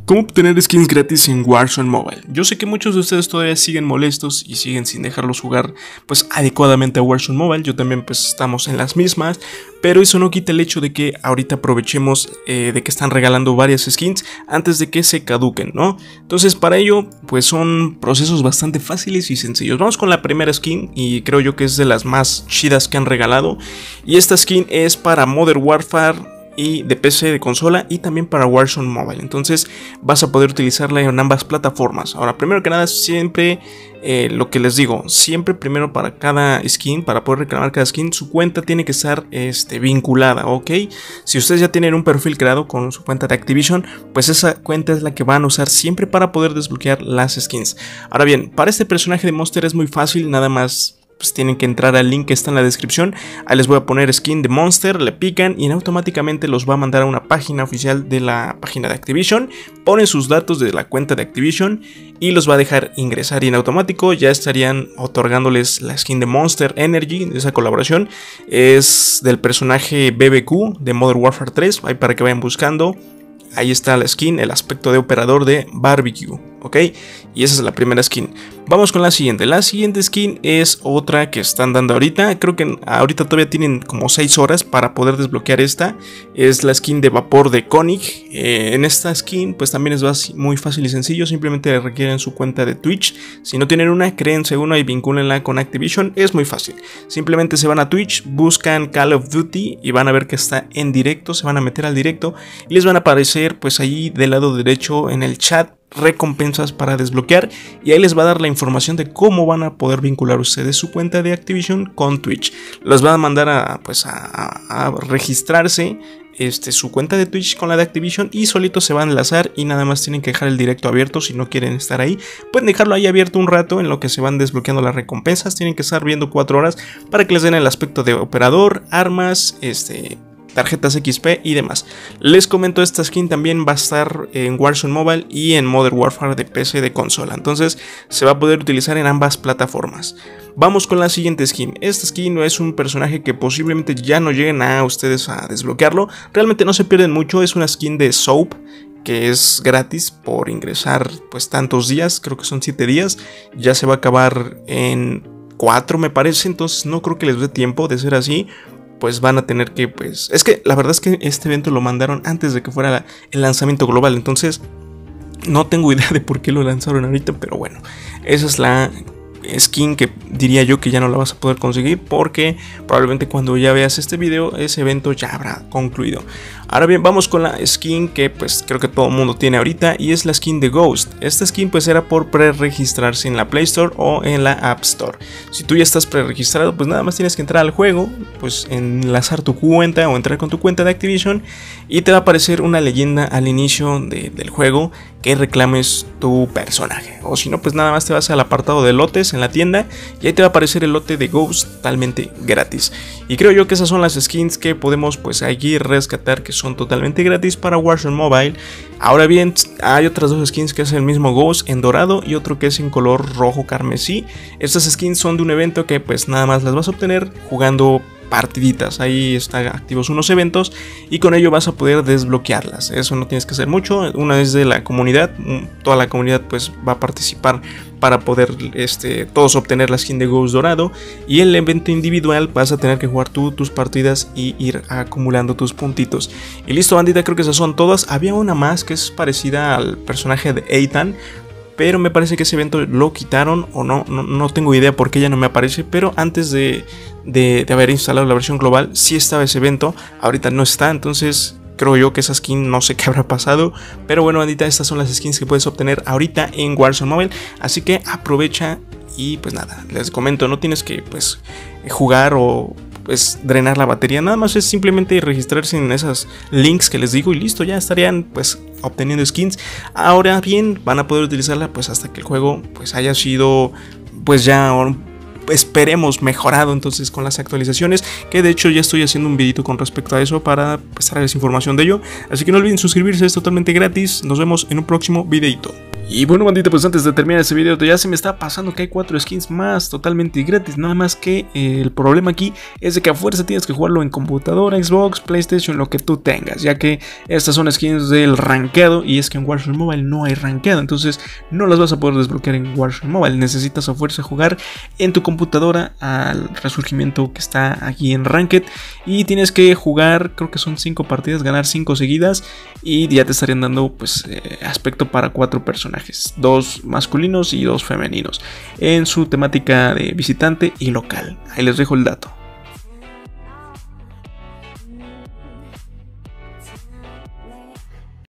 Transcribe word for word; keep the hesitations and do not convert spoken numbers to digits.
¿Cómo obtener skins gratis en Warzone Mobile? Yo sé que muchos de ustedes todavía siguen molestos y siguen sin dejarlos jugar pues adecuadamente a Warzone Mobile. Yo también pues estamos en las mismas, pero eso no quita el hecho de que ahorita aprovechemos eh, de que están regalando varias skins antes de que se caduquen, ¿no? Entonces para ello pues son procesos bastante fáciles y sencillos. Vamos con la primera skin y creo yo que es de las más chidas que han regalado, y esta skin es para Modern Warfare y de P C, de consola, y también para Warzone Mobile. Entonces vas a poder utilizarla en ambas plataformas. Ahora, primero que nada, siempre eh, lo que les digo, siempre primero para cada skin, para poder reclamar cada skin, su cuenta tiene que estar este, vinculada, ¿ok? Si ustedes ya tienen un perfil creado con su cuenta de Activision, pues esa cuenta es la que van a usar siempre para poder desbloquear las skins. Ahora bien, para este personaje de Monster es muy fácil, nada más pues tienen que entrar al link que está en la descripción. Ahí les voy a poner skin de Monster, le pican y automáticamente los va a mandar a una página oficial de la página de Activision. Ponen sus datos de la cuenta de Activision y los va a dejar ingresar, y en automático ya estarían otorgándoles la skin de Monster Energy. Esa colaboración es del personaje B B Q de Modern Warfare tres, ahí para que vayan buscando. Ahí está la skin, el aspecto de operador de Barbecue, ¿ok? Y esa es la primera skin. Vamos con la siguiente. La siguiente skin es otra que están dando ahorita. Creo que ahorita todavía tienen como seis horas para poder desbloquear esta. Es la skin de vapor de Konig. Eh, en esta skin pues también es muy fácil y sencillo. Simplemente requieren su cuenta de Twitch. Si no tienen una, créense una y vincúlenla con Activision. Es muy fácil. Simplemente se van a Twitch, buscan Call of Duty y van a ver que está en directo. Se van a meter al directo y les van a aparecer pues ahí del lado derecho en el chat recompensas para desbloquear, y ahí les va a dar la información de cómo van a poder vincular ustedes su cuenta de Activision con Twitch. Los va a mandar a pues a, a, a registrarse este, su cuenta de Twitch con la de Activision, y solito se va a enlazar y nada más tienen que dejar el directo abierto. Si no quieren estar ahí, pueden dejarlo ahí abierto un rato en lo que se van desbloqueando las recompensas. Tienen que estar viendo cuatro horas para que les den el aspecto de operador, armas, este... tarjetas X P y demás. Les comento, esta skin también va a estar en Warzone Mobile y en Modern Warfare de P C, de consola. Entonces se va a poder utilizar en ambas plataformas. Vamos con la siguiente skin. Esta skin es un personaje que posiblemente ya no lleguen a ustedes a desbloquearlo. Realmente no se pierden mucho. Es una skin de Soap que es gratis por ingresar pues tantos días. Creo que son siete días. Ya se va a acabar en cuatro, me parece. Entonces no creo que les dé tiempo. De ser así, pues van a tener que, pues... Es que la verdad es que este evento lo mandaron antes de que fuera la, el lanzamiento global. Entonces no tengo idea de por qué lo lanzaron ahorita, pero bueno, esa es la skin que diría yo que ya no la vas a poder conseguir, porque probablemente cuando ya veas este video ese evento ya habrá concluido. Ahora bien, vamos con la skin que pues creo que todo el mundo tiene ahorita, y es la skin de Ghost. Esta skin pues era por pre-registrarse en la Play Store o en la App Store. Si tú ya estás pre-registrado, pues nada más tienes que entrar al juego, pues enlazar tu cuenta o entrar con tu cuenta de Activision, y te va a aparecer una leyenda al inicio de, del juego que reclames tu personaje. O si no, pues nada más te vas al apartado de lotes en la tienda y ahí te va a aparecer el lote de Ghost totalmente gratis. Y creo yo que esas son las skins que podemos pues aquí rescatar, que son totalmente gratis para Warzone Mobile. Ahora bien, hay otras dos skins que es el mismo Ghost en dorado y otro que es en color rojo carmesí. Estas skins son de un evento que pues nada más las vas a obtener jugando partiditas. Ahí están activos unos eventos y con ello vas a poder desbloquearlas. Eso no tienes que hacer mucho. Una vez de la comunidad, toda la comunidad pues va a participar para poder este, todos obtener la skin de Ghost dorado, y el evento individual vas a tener que jugar tú tus partidas y ir acumulando tus puntitos. Y listo, bandita, creo que esas son todas. Había una más que es parecida al personaje de Ethan, pero me parece que ese evento lo quitaron o no, no, no tengo idea por qué ya no me aparece, pero antes de, de, de haber instalado la versión global sí estaba ese evento, ahorita no está, entonces creo yo que esa skin no sé qué habrá pasado. Pero bueno, bandita, estas son las skins que puedes obtener ahorita en Warzone Mobile, así que aprovecha. Y pues nada, les comento, no tienes que pues jugar o pues drenar la batería, nada más es simplemente registrarse en esos links que les digo y listo, ya estarían pues obteniendo skins. Ahora bien, van a poder utilizarla pues hasta que el juego pues haya sido pues ya esperemos mejorado entonces con las actualizaciones, que de hecho ya estoy haciendo un videito con respecto a eso para pues, traerles información de ello. Así que no olviden suscribirse, es totalmente gratis. Nos vemos en un próximo videito. Y bueno, bandita, pues antes de terminar este video, ya se me está pasando que hay cuatro skins más totalmente gratis. Nada más que eh, el problema aquí es de que a fuerza tienes que jugarlo en computadora, Xbox, PlayStation, lo que tú tengas, ya que estas son skins del rankeado, y es que en Warzone Mobile no hay rankeado, entonces no las vas a poder desbloquear en Warzone Mobile. Necesitas a fuerza jugar en tu computadora al resurgimiento que está aquí en Ranked, y tienes que jugar, creo que son cinco partidas, ganar cinco seguidas, y ya te estarían dando pues eh, aspecto para cuatro personas, dos masculinos y dos femeninos, en su temática de visitante y local. Ahí les dejo el dato.